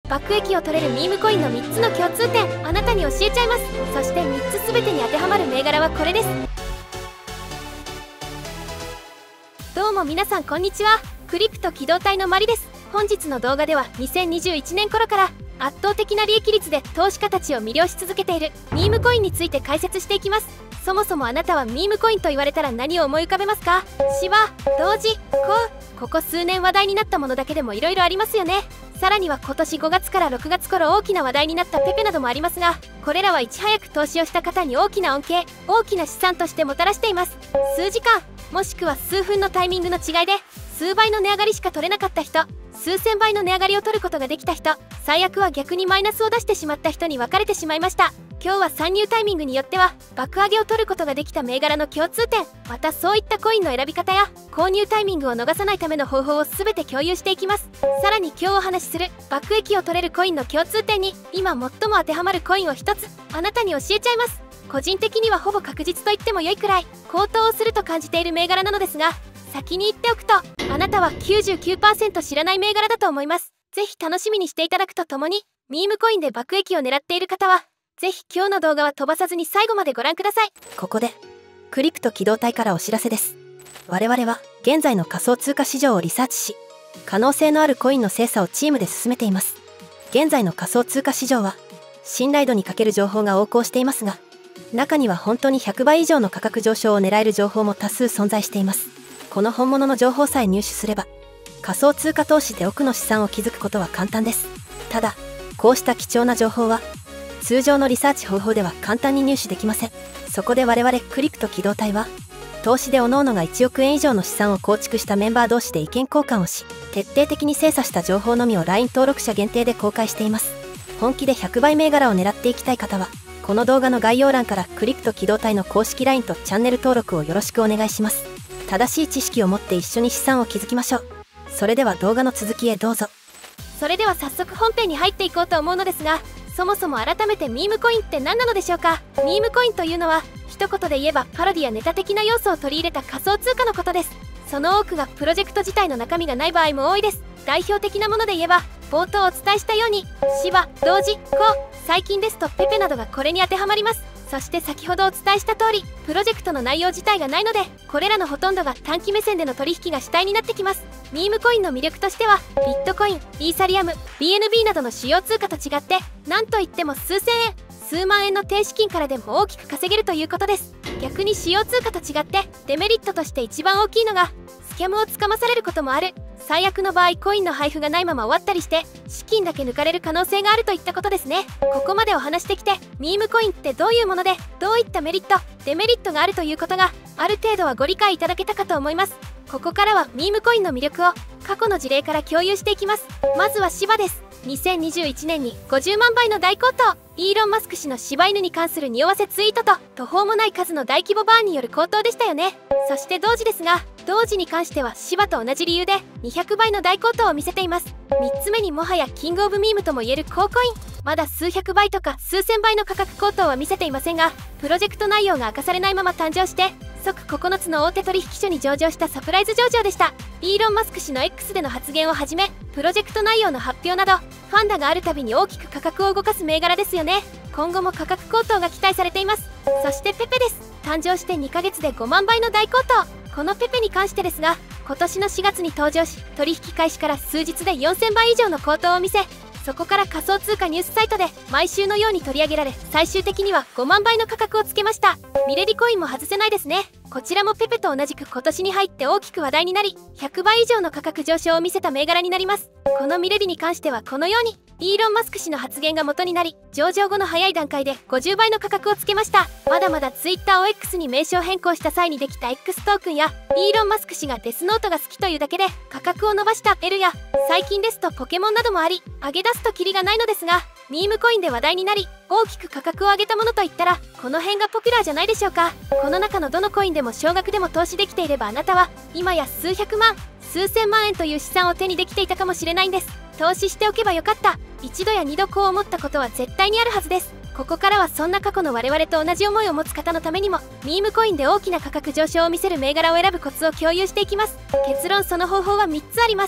爆益を取れるミームコインの3つの共通点、あなたに教えちゃいます。そして3つ全てに当てはまる銘柄はこれです。どうも皆さんこんにちは。クリプト機動隊のマリです。本日の動画では2021年頃から圧倒的な利益率で投資家たちを魅了し続けているミームコインについて解説していきます。そもそもあなたはミームコインと言われたら何を思い浮かべますか？芝、同時、ここ数年話題になったものだけでも色々ありますよね。さらには今年5月から6月頃大きな話題になったペペなどもありますが、これらはいち早く投資をした方に大きな恩恵、大きな資産としてもたらしています。数時間もしくは数分のタイミングの違いで数倍の値上がりしか取れなかった人、数千倍の値上がりを取ることができた人、最悪は逆にマイナスを出してしまった人に分かれてしまいました。今日は参入タイミングによっては爆上げを取ることができた銘柄の共通点、またそういったコインの選び方や購入タイミングを逃さないための方法を全て共有していきます。さらに今日お話しする爆益を取れるコインの共通点に今最も当てはまるコインを1つあなたに教えちゃいます。個人的にはほぼ確実と言っても良いくらい高騰をすると感じている銘柄なのですが、先に言っておくとあなたは 99% 知らない銘柄だと思います。ぜひ楽しみにしていただくとともに、ミームコインで爆益を狙っている方はぜひ今日の動画は飛ばさずに最後までご覧ください。 ここでクリプト機動隊からお知らせです。我々は現在の仮想通貨市場をリサーチし、可能性のあるコインの精査をチームで進めています。現在の仮想通貨市場は信頼度に欠ける情報が横行していますが、中には本当に100倍以上の価格上昇を狙える情報も多数存在しています。この本物の情報さえ入手すれば仮想通貨投資で億の資産を築くことは簡単です。ただこうした貴重な情報は通常のリサーチ方法では簡単に入手できません。そこで我々クリプト機動隊は投資で各々が1億円以上の資産を構築したメンバー同士で意見交換をし、徹底的に精査した情報のみを LINE 登録者限定で公開しています。本気で100倍銘柄を狙っていきたい方はこの動画の概要欄からクリプト機動隊の公式 LINE とチャンネル登録をよろしくお願いします。正しい知識を持って一緒に資産を築きましょう。それでは動画の続きへどうぞ。 それでは早速本編に入っていこうと思うのですが、そもそも改めてミームコインって何なのでしょうか。ミームコインというのは一言で言えばパロディやネタ的な要素を取り入れた仮想通貨のことです。その多くがプロジェクト自体の中身がない場合も多いです。代表的なもので言えば冒頭お伝えしたように芝、同時、最近ですとペペなどがこれに当てはまります。そして先ほどお伝えした通りプロジェクトの内容自体がないので、これらのほとんどが短期目線での取引が主体になってきます。ミームコインの魅力としてはビットコイン、イーサリアム、BNB などの主要通貨と違って何といっても数千円、数万円の低資金からでも大きく稼げるということです。逆に主要通貨と違ってデメリットとして一番大きいのがスキャムをつかまされることもある。最悪の場合コインの配布がないまま終わったりして資金だけ抜かれる可能性があるといったことですね。ここまでお話してきてミームコインってどういうものでどういったメリット、デメリットがあるということがある程度はご理解いただけたかと思います。ここからはミームコインの魅力を過去の事例から共有していきます。まずは芝です。2021年に50万倍の大高騰、イーロン・マスク氏の柴犬に関する匂わせツイートと途方もない数の大規模バーンによる高騰でしたよね。そして同時ですが、同時に関しては芝と同じ理由で200倍の大高騰を見せています。3つ目にもはやキングオブミームともいえる高コイン、まだ数百倍とか数千倍の価格高騰は見せていませんが、プロジェクト内容が明かされないまま誕生して即9つの大手取引所に上場したサプライズ上場でした。イーロン・マスク氏の X での発言をはじめプロジェクト内容の発表などファンダがあるたびに大きく価格を動かす銘柄ですよね。今後も価格高騰が期待されています。そしてペペです。誕生して2ヶ月で5万倍の大高騰。このペペに関してですが、今年の4月に登場し取引開始から数日で4000倍以上の高騰を見せ、そこから仮想通貨ニュースサイトで毎週のように取り上げられ、最終的には5万倍の価格をつけました。ミレリコインも外せないですね。こちらもペペと同じく今年に入って大きく話題になり100倍以上の価格上昇を見せた銘柄になります。このミレリに関してはこのようにイーロン・マスク氏の発言が元になり上場後の早い段階で50倍の価格をつけました。まだまだ Twitter を X に名称変更した際にできた X トークンやイーロン・マスク氏がデスノートが好きというだけで価格を伸ばした L や最近ですとポケモンなどもあり、上げ出すとキリがないのですが、ミームコインで話題になり大きく価格を上げたものといったらこの辺がポピュラーじゃないでしょうか。この中のどのコインでも少額でも投資できていればあなたは今や数百万、数千万円という資産を手にできていたかもしれないんです。投資しておけばよかった、一度や二度こう思ったことは絶対にあるはずです。ここからはそんな過去の我々と同じ思いを持つ方のためにもミームコインで大きな価格上昇を見せる銘柄を選ぶコツを共有していきます。結論、その方法は3つあります。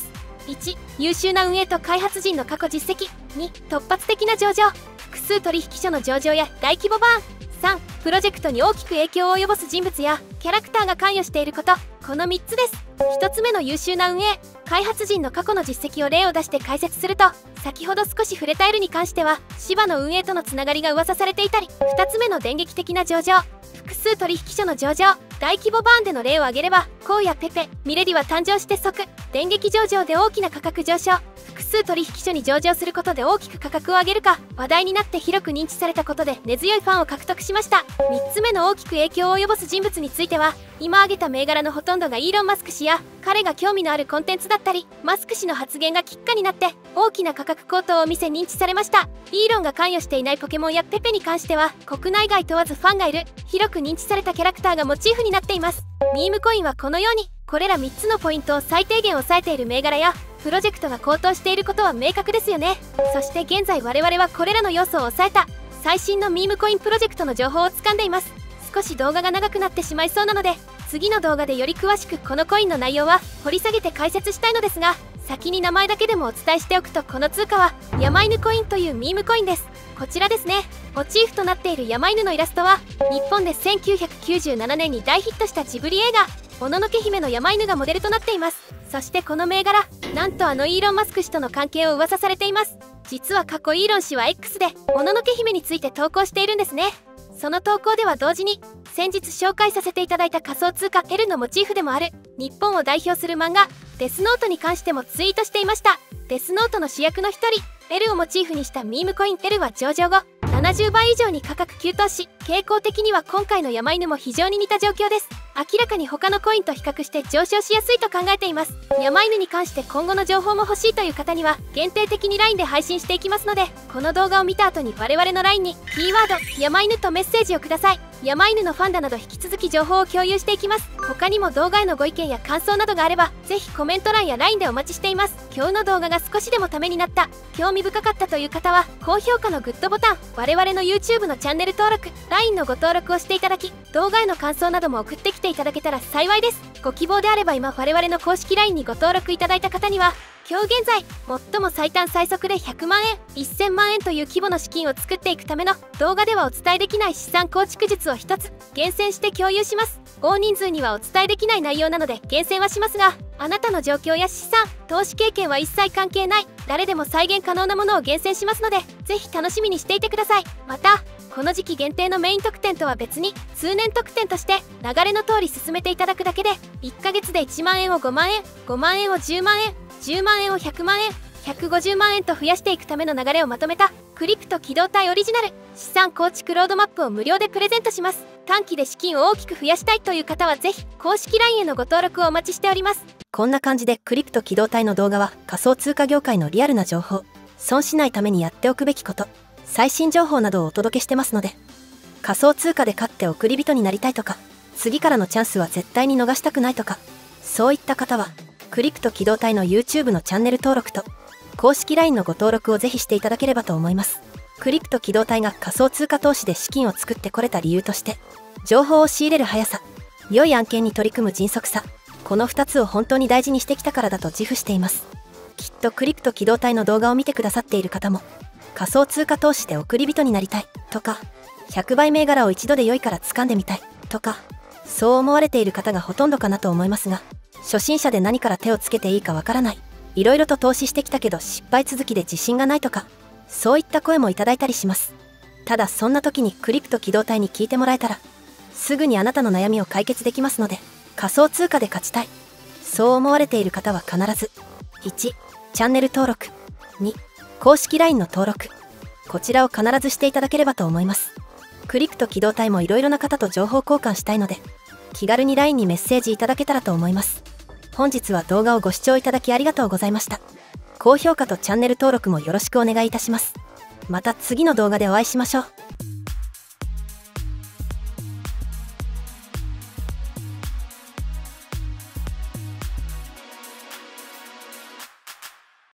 1、優秀な運営と開発陣の過去実績。2、突発的な上場。複数取引所の上場や大規模バーン。3、プロジェクトに大きく影響を及ぼす人物やキャラクターが関与していること。この3つです。1つ目の優秀な運営、開発陣の過去の実績を例を出して解説すると、先ほど少し触れた L に関しては芝の運営とのつながりが噂されていたり、2つ目の電撃的な上場、複数取引所の上場、大規模バーンでの例を挙げれば、コウやペペ、ミレディは誕生して即、電撃上場で大きな価格上昇、複数取引所に上場することで大きく価格を上げるか、話題になって広く認知されたことで根強いファンを獲得しました。3つ目の大きく影響を及ぼす人物については、今挙げた銘柄のほとんどがイーロン・マスク氏や、彼が興味のあるコンテンツだったり、マスク氏の発言がきっかになって大きな価格高騰を見せ認知されました。イーロンが関与していないポケモンやペペに関しては、国内外問わずファンがいる、広く認知されたキャラクターがモチーフになっています。ミームコインはこのように、これら3つのポイントを最低限抑えている銘柄やプロジェクトが高騰していることは明確ですよね。そして現在我々はこれらの要素を抑えた最新のミームコインプロジェクトの情報を掴んでいます。少し動画が長くなってしまいそうなので、次の動画でより詳しくこのコインの内容は掘り下げて解説したいのですが、先に名前だけでもお伝えしておくと、この通貨は山犬コインというミームコインです。こちらですね。モチーフとなっている山犬のイラストは、日本で1997年に大ヒットしたジブリ映画もののけ姫の山犬がモデルとなっています。そしてこの銘柄、なんとイーロン・マスク氏との関係を噂されています。実は過去イーロン氏は X でもののけ姫について投稿しているんですね。その投稿では同時に、先日紹介させていただいた仮想通貨 L のモチーフでもある日本を代表する漫画デスノートに関してもツイートしていました。デスノートの主役の一人 L をモチーフにしたミームコイン L は上場後70倍以上に価格急騰し、傾向的には今回の山犬も非常に似た状況です。明らかに他のコインと比較して上昇しやすいと考えています。山犬に関して今後の情報も欲しいという方には限定的に LINE で配信していきますので、この動画を見た後に我々の LINE にキーワード山犬とメッセージをください。山犬のファンだなど引き続き情報を共有していきます。他にも動画へのご意見や感想などがあれば、ぜひコメント欄や LINE でお待ちしています。今日の動画が少しでもためになった、興味深かったという方は高評価のグッドボタン、我々の YouTube のチャンネル登録、LINE のご登録をしていただき、動画への感想なども送ってきていただけたら幸いです。ご希望であれば今我々の公式 LINE にご登録いただいた方には、今日現在最も最短最速で100万円1000万円という規模の資金を作っていくための動画ではお伝えできない資産構築術を一つ厳選して共有します。大人数にはお伝えできない内容なので厳選はしますが、あなたの状況や資産投資経験は一切関係ない誰でも再現可能なものを厳選しますので、ぜひ楽しみにしていてください。またこの時期限定のメイン特典とは別に通年特典として流れの通り進めていただくだけで、1ヶ月で1万円を5万円5万円を10万円10万円を100万円150万円と増やしていくための流れをまとめたクリプト機動隊オリジナル資産構築ロードマップを無料でプレゼントします。短期で資金を大きく増やしたいという方はぜひ公式 LINE へのご登録をお待ちしております。 こんな感じでクリプト機動隊の動画は仮想通貨業界のリアルな情報、損しないためにやっておくべきこと、最新情報などをお届けしてますので、仮想通貨で勝って送り人になりたいとか、次からのチャンスは絶対に逃したくないとか、そういった方はクリプト機動隊の YouTube のチャンネル登録と公式 LINE のご登録をぜひしていただければと思います。クリプト機動隊が仮想通貨投資で資金を作ってこれた理由として、情報を仕入れる速さ、良い案件に取り組む迅速さ、この2つを本当に大事にしてきたからだと自負しています。きっとクリプト機動隊の動画を見てくださっている方も、仮想通貨投資で送り人になりたいとか、100倍銘柄を一度で良いから掴んでみたいとか、そう思われている方がほとんどかなと思いますが、初心者で何から手をつけていいかわからない、いろいろと投資してきたけど失敗続きで自信がないとか、そういった声もいただいたりします。ただそんな時にクリプト機動隊に聞いてもらえたら、すぐにあなたの悩みを解決できますので、仮想通貨で勝ちたい、そう思われている方は必ず、1、チャンネル登録、2、公式 LINE の登録、こちらを必ずしていただければと思います。クリプト機動隊もいろいろな方と情報交換したいので、気軽に LINE にメッセージいただけたらと思います。本日は動画をご視聴いただきありがとうございました。高評価とチャンネル登録もよろしくお願いいたします。また次の動画でお会いしましょう。